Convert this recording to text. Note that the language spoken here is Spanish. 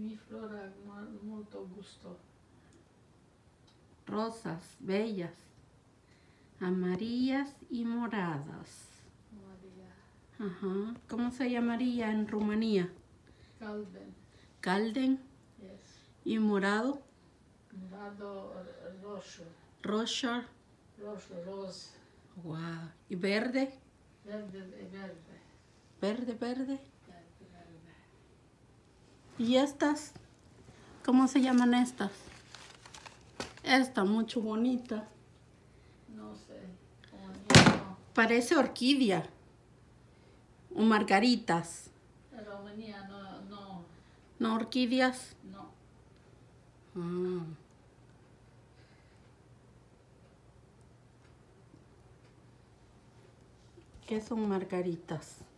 Mi flora molto gusto. Rosas bellas, amarillas y moradas. Maria. Ajá. ¿Cómo se llamaría en Rumanía? Galben. Galden. Yes. ¿Y morado? Morado rojo. Rosa. Rojo, rose. Wow. ¿Y verde? Verde, verde. Verde, verde. Verde, verde. ¿Y estas? ¿Cómo se llaman estas? Esta, mucho bonita. No sé. No. Parece orquídea. O margaritas. En Rumanía no. ¿No orquídeas? No. Ah. ¿Qué son margaritas?